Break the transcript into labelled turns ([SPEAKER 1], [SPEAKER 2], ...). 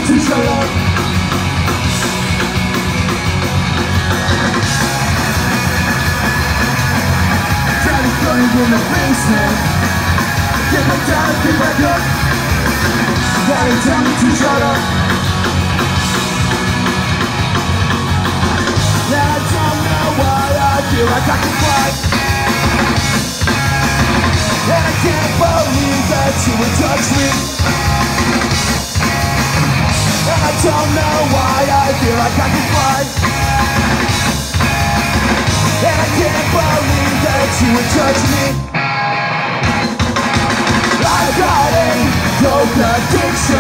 [SPEAKER 1] to shut up. Daddy flame in the basement. Get back down, get back up. Daddy tell me to shut up. And I don't know why I feel like I can fly. And I can't believe that you would touch me. And I don't know why I feel like I can fly. And I can't believe that you would touch me. I've got a dope addiction.